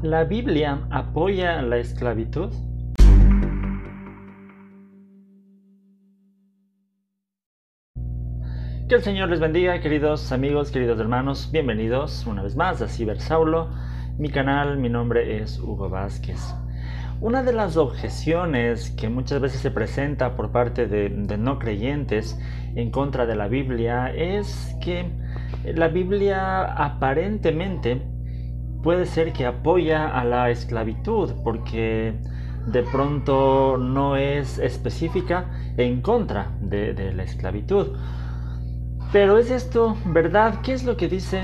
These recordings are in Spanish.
¿La Biblia apoya la esclavitud? Que el Señor les bendiga, queridos amigos, queridos hermanos. Bienvenidos una vez más a Cibersaulo, mi canal. Mi nombre es Hugo Vázquez. Una de las objeciones que muchas veces se presenta por parte de no creyentes en contra de la Biblia es que la Biblia aparentemente puede ser que apoya a la esclavitud, porque de pronto no es específica en contra de la esclavitud. Pero ¿es esto verdad? ¿Qué es lo que dice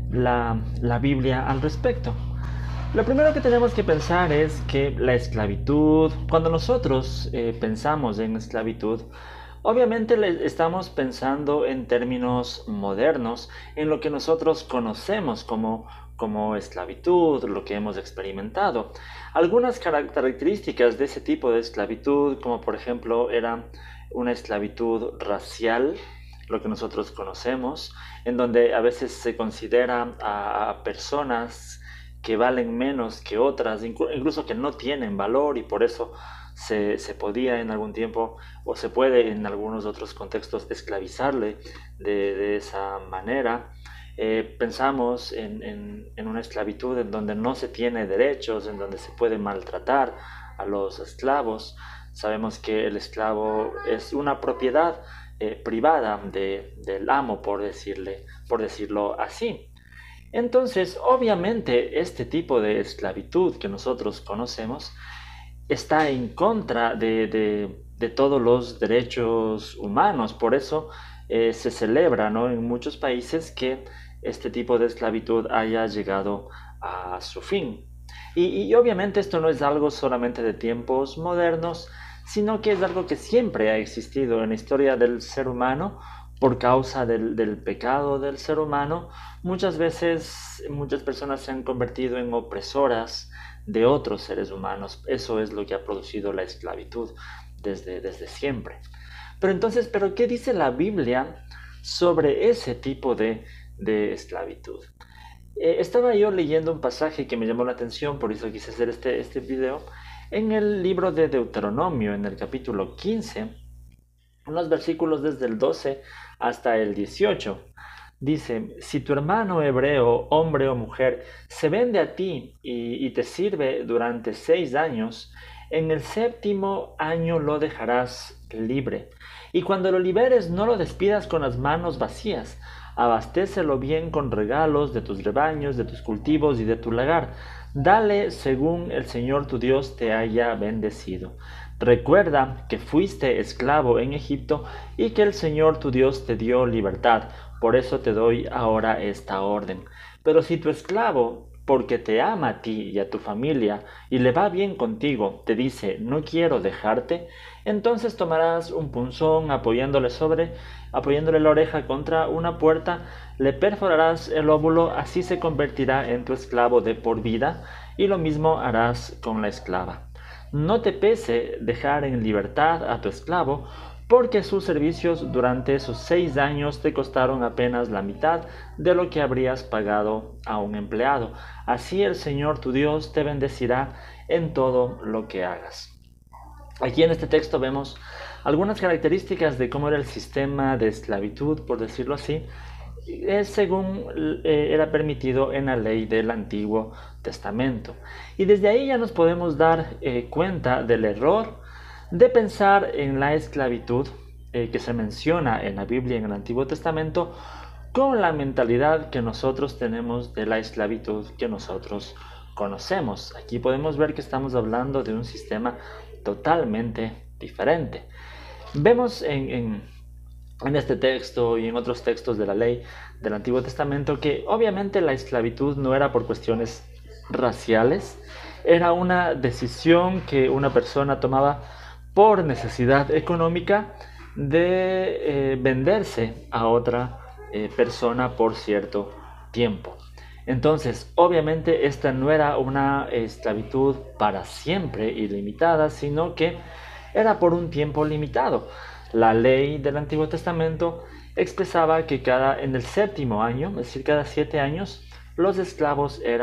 la Biblia al respecto? Lo primero que tenemos que pensar es que la esclavitud, cuando nosotros pensamos en esclavitud, obviamente estamos pensando en términos modernos, en lo que nosotros conocemos como esclavitud, lo que hemos experimentado. Algunas características de ese tipo de esclavitud, como por ejemplo era una esclavitud racial, lo que nosotros conocemos, en donde a veces se considera a personas que valen menos que otras, incluso que no tienen valor, y por eso se podía en algún tiempo, o se puede en algunos otros contextos, esclavizarle de esa manera. Pensamos en una esclavitud en donde no se tiene derechos, en donde se puede maltratar a los esclavos. Sabemos que el esclavo es una propiedad privada del amo, por decirlo así. Entonces, obviamente, este tipo de esclavitud que nosotros conocemos está en contra de todos los derechos humanos. Por eso se celebra, ¿no?, en muchos países que este tipo de esclavitud haya llegado a su fin. Y obviamente esto no es algo solamente de tiempos modernos, sino que es algo que siempre ha existido en la historia del ser humano. Por causa del pecado del ser humano, muchas veces muchas personas se han convertido en opresoras de otros seres humanos. Eso es lo que ha producido la esclavitud desde siempre. Pero entonces, ¿qué dice la Biblia sobre ese tipo de esclavitud? Estaba yo leyendo un pasaje que me llamó la atención, por eso quise hacer este video, en el libro de Deuteronomio, en el capítulo 15, unos versículos desde el 12 hasta el 18. Dice: si tu hermano hebreo, hombre o mujer, se vende a ti y te sirve durante 6 años, en el 7º año lo dejarás libre. Y cuando lo liberes, no lo despidas con las manos vacías. Abastécelo bien con regalos de tus rebaños, de tus cultivos y de tu lagar. Dale según el Señor tu Dios te haya bendecido. Recuerda que fuiste esclavo en Egipto y que el Señor tu Dios te dio libertad. Por eso te doy ahora esta orden. Pero si tu esclavo, porque te ama a ti y a tu familia y le va bien contigo, te dice: no quiero dejarte, entonces tomarás un punzón apoyándole la oreja contra una puerta, le perforarás el óvulo, así se convertirá en tu esclavo de por vida, y lo mismo harás con la esclava. No te pese dejar en libertad a tu esclavo, porque sus servicios durante esos 6 años te costaron apenas la mitad de lo que habrías pagado a un empleado. Así el Señor tu Dios te bendecirá en todo lo que hagas. Aquí en este texto vemos algunas características de cómo era el sistema de esclavitud, por decirlo así, según era permitido en la ley del Antiguo Testamento. Y desde ahí ya nos podemos dar cuenta del error de pensar en la esclavitud que se menciona en la Biblia, en el Antiguo Testamento, con la mentalidad que nosotros tenemos de la esclavitud que nosotros conocemos. Aquí podemos ver que estamos hablando de un sistema totalmente diferente. Vemos en este texto y en otros textos de la ley del Antiguo Testamento que obviamente la esclavitud no era por cuestiones raciales, era una decisión que una persona tomaba por necesidad económica de venderse a otra persona por cierto tiempo. Entonces, obviamente esta no era una esclavitud para siempre ilimitada, sino que era por un tiempo limitado. La ley del Antiguo Testamento expresaba que en el 7º año, es decir, cada 7 años, los esclavos eran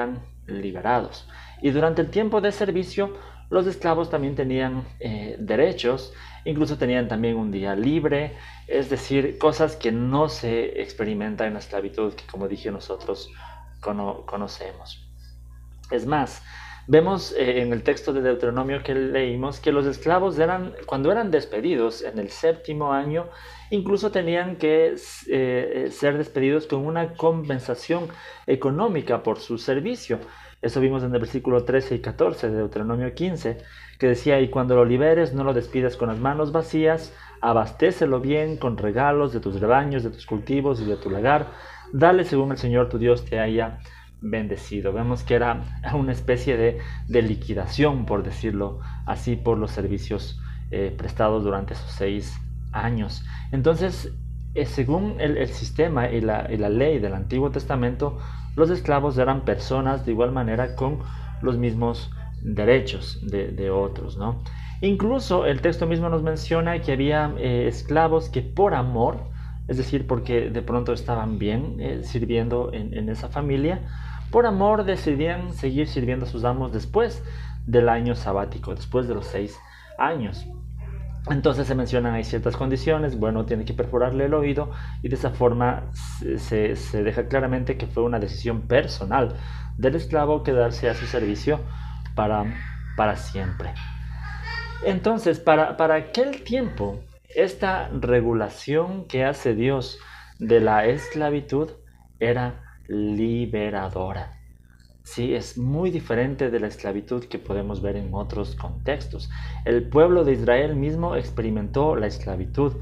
liberados. Y durante el tiempo de servicio, los esclavos también tenían derechos, incluso tenían también un día libre, es decir, cosas que no se experimentan en la esclavitud, que como dije nosotros conocemos. Es más, vemos en el texto de Deuteronomio que leímos que los esclavos cuando eran despedidos en el 7º año, incluso tenían que ser despedidos con una compensación económica por su servicio. Eso vimos en el versículo 13 y 14 de Deuteronomio 15, que decía: y cuando lo liberes, no lo despidas con las manos vacías, abastécelo bien con regalos de tus rebaños, de tus cultivos y de tu lagar, dale según el Señor tu Dios te haya bendecido. Vemos que era una especie de liquidación, por decirlo así, por los servicios prestados durante esos 6 años. Entonces, según el sistema y la ley del Antiguo Testamento, los esclavos eran personas de igual manera con los mismos derechos de otros, ¿no? Incluso el texto mismo nos menciona que había esclavos que por amor, es decir, porque de pronto estaban bien sirviendo en esa familia, por amor decidían seguir sirviendo a sus amos después del año sabático, después de los 6 años. Entonces se mencionan ahí ciertas condiciones, bueno, tiene que perforarle el oído, y de esa forma se deja claramente que fue una decisión personal del esclavo quedarse a su servicio para siempre. Entonces, para aquel tiempo, esta regulación que hace Dios de la esclavitud era liberadora. Sí, es muy diferente de la esclavitud que podemos ver en otros contextos. El pueblo de Israel mismo experimentó la esclavitud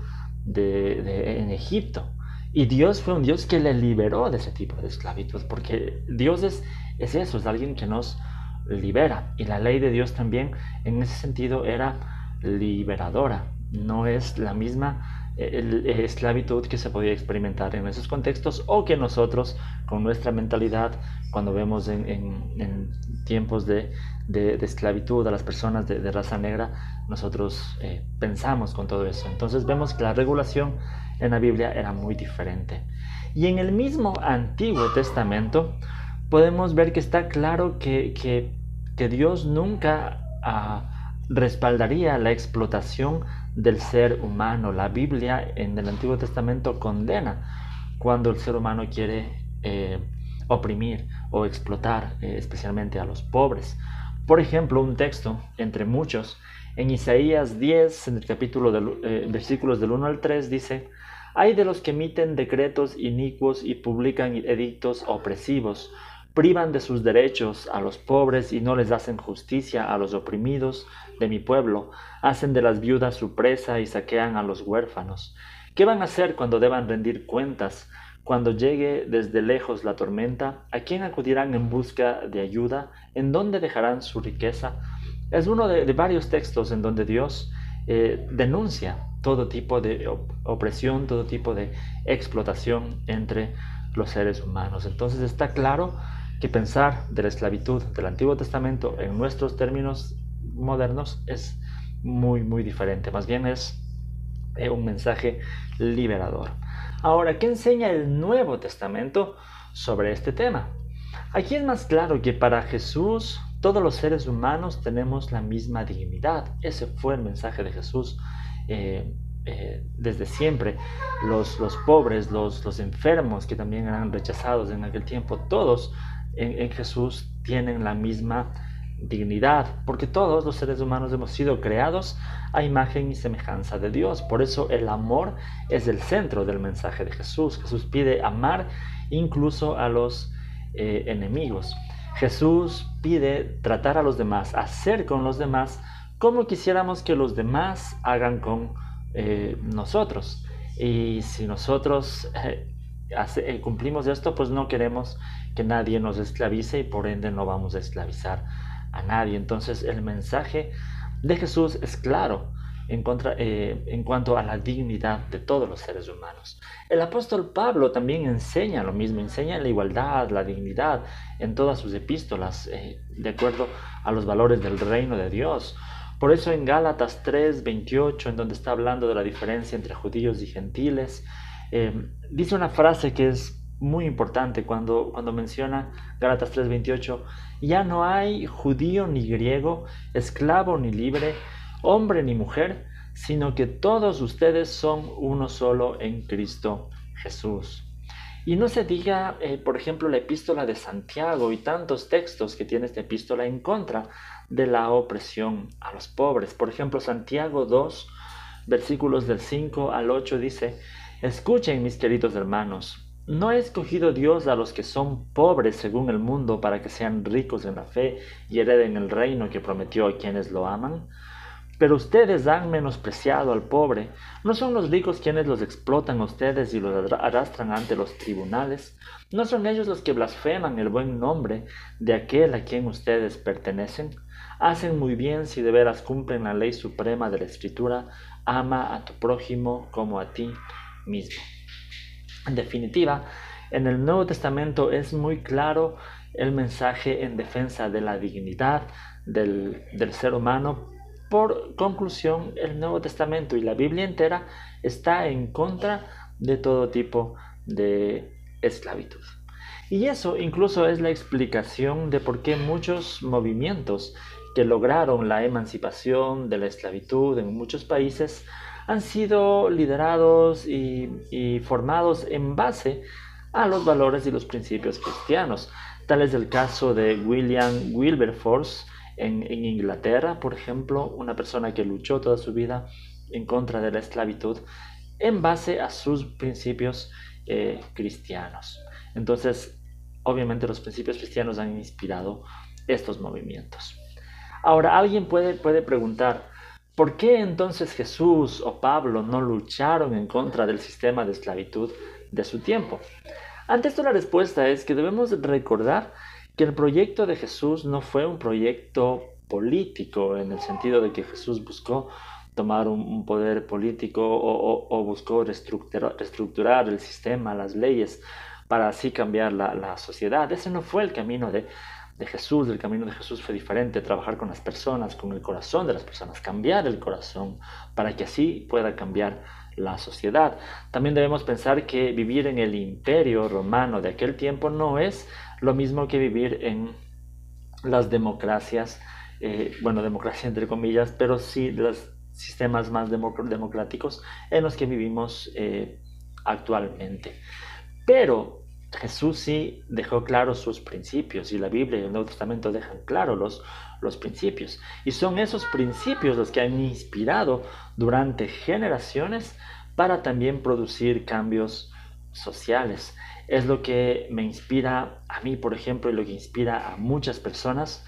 en Egipto, y Dios fue un Dios que le liberó de ese tipo de esclavitud, porque Dios es eso, es alguien que nos libera, y la ley de Dios también en ese sentido era liberadora. No es la misma esclavitud que se podía experimentar en esos contextos, o que nosotros con nuestra mentalidad, cuando vemos en tiempos de esclavitud a las personas de raza negra, nosotros pensamos con todo eso. Entonces vemos que la regulación en la Biblia era muy diferente. Y en el mismo Antiguo Testamento podemos ver que está claro que Dios nunca respaldaría la explotación del ser humano. La Biblia en el Antiguo Testamento condena cuando el ser humano quiere oprimir o explotar, especialmente a los pobres. Por ejemplo, un texto entre muchos en Isaías 10, en el capítulo versículos del 1 al 3, dice: «Ay de los que emiten decretos inicuos y publican edictos opresivos, privan de sus derechos a los pobres y no les hacen justicia a los oprimidos de mi pueblo, hacen de las viudas su presa y saquean a los huérfanos. ¿Qué van a hacer cuando deban rendir cuentas? Cuando llegue desde lejos la tormenta, ¿a quién acudirán en busca de ayuda? ¿En dónde dejarán su riqueza?». Es uno de varios textos en donde Dios denuncia todo tipo de opresión, todo tipo de explotación entre los seres humanos. Entonces está claro que pensar de la esclavitud del Antiguo Testamento en nuestros términos modernos es muy, muy diferente. Más bien es un mensaje liberador. Ahora, ¿qué enseña el Nuevo Testamento sobre este tema? Aquí es más claro que para Jesús todos los seres humanos tenemos la misma dignidad. Ese fue el mensaje de Jesús desde siempre. Los pobres, los enfermos, que también eran rechazados en aquel tiempo, todos en Jesús tienen la misma dignidad, porque todos los seres humanos hemos sido creados a imagen y semejanza de Dios. Por eso el amor es el centro del mensaje de Jesús. Jesús pide amar incluso a los enemigos. Jesús pide tratar a los demás, hacer con los demás como quisiéramos que los demás hagan con nosotros. Y si nosotros cumplimos esto, pues no queremos que nadie nos esclavice, y por ende no vamos a esclavizar a nadie. Entonces el mensaje de Jesús es claro en cuanto a la dignidad de todos los seres humanos. El apóstol Pablo también enseña lo mismo, enseña la igualdad, la dignidad en todas sus epístolas, de acuerdo a los valores del reino de Dios. Por eso en Gálatas 3:28, en donde está hablando de la diferencia entre judíos y gentiles, dice una frase que es muy importante cuando menciona Gálatas 3:28, ya no hay judío ni griego, esclavo ni libre, hombre ni mujer, sino que todos ustedes son uno solo en Cristo Jesús. Y no se diga, por ejemplo, la epístola de Santiago y tantos textos que tiene esta epístola en contra de la opresión a los pobres. Por ejemplo, Santiago 2, versículos del 5 al 8 dice: escuchen, mis queridos hermanos, ¿no ha escogido Dios a los que son pobres según el mundo para que sean ricos en la fe y hereden el reino que prometió a quienes lo aman? Pero ustedes han menospreciado al pobre. ¿No son los ricos quienes los explotan a ustedes y los arrastran ante los tribunales? ¿No son ellos los que blasfeman el buen nombre de aquel a quien ustedes pertenecen? Hacen muy bien si de veras cumplen la ley suprema de la Escritura: ama a tu prójimo como a ti mismo. En definitiva, en el Nuevo Testamento es muy claro el mensaje en defensa de la dignidad del ser humano. Por conclusión, el Nuevo Testamento y la Biblia entera está en contra de todo tipo de esclavitud. Y eso incluso es la explicación de por qué muchos movimientos que lograron la emancipación de la esclavitud en muchos países han sido liderados y formados en base a los valores y los principios cristianos. Tal es el caso de William Wilberforce en Inglaterra, por ejemplo, una persona que luchó toda su vida en contra de la esclavitud en base a sus principios cristianos. Entonces, obviamente los principios cristianos han inspirado estos movimientos. Ahora, alguien puede preguntar: ¿por qué entonces Jesús o Pablo no lucharon en contra del sistema de esclavitud de su tiempo? Ante esto la respuesta es que debemos recordar que el proyecto de Jesús no fue un proyecto político, en el sentido de que Jesús buscó tomar un poder político o buscó reestructurar el sistema, las leyes, para así cambiar la sociedad. Ese no fue el camino de Jesús. El camino de Jesús fue diferente: trabajar con las personas, con el corazón de las personas, cambiar el corazón para que así pueda cambiar la sociedad. También debemos pensar que vivir en el imperio romano de aquel tiempo no es lo mismo que vivir en las democracias, democracia entre comillas, pero sí los sistemas más democráticos en los que vivimos actualmente. Pero Jesús sí dejó claros sus principios, y la Biblia y el Nuevo Testamento dejan claros los principios. Y son esos principios los que han inspirado durante generaciones para también producir cambios sociales. Es lo que me inspira a mí, por ejemplo, y lo que inspira a muchas personas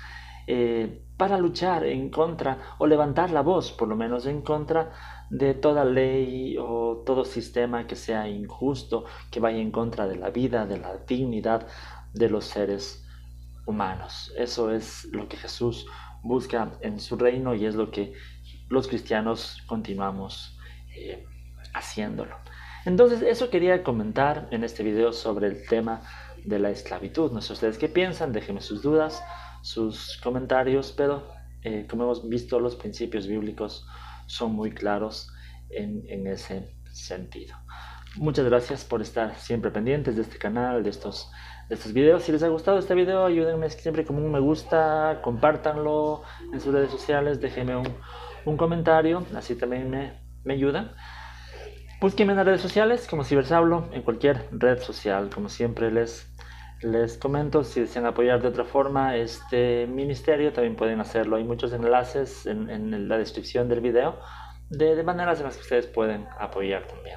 para luchar en contra, o levantar la voz, por lo menos, en contra de toda ley o todo sistema que sea injusto, que vaya en contra de la vida, de la dignidad de los seres humanos. Eso es lo que Jesús busca en su reino, y es lo que los cristianos continuamos haciéndolo. Entonces, eso quería comentar en este video sobre el tema de la esclavitud. No sé ustedes qué piensan, déjenme sus dudas, sus comentarios, pero como hemos visto, los principios bíblicos son muy claros en ese sentido. Muchas gracias por estar siempre pendientes de este canal, de estos videos. Si les ha gustado este video, ayúdenme siempre con un me gusta, compártanlo en sus redes sociales, déjenme un comentario, así también me ayudan. Búsquenme en las redes sociales como Cibersaulo, en cualquier red social. Como siempre les comento, si desean apoyar de otra forma este ministerio, también pueden hacerlo. Hay muchos enlaces en la descripción del video de maneras en las que ustedes pueden apoyar también.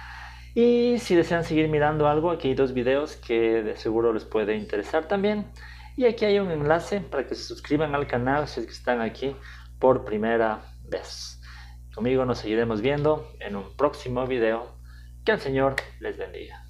Y si desean seguir mirando algo, aquí hay 2 videos que de seguro les puede interesar también. Y aquí hay un enlace para que se suscriban al canal si es que están aquí por primera vez. Conmigo nos seguiremos viendo en un próximo video. Que el Señor les bendiga.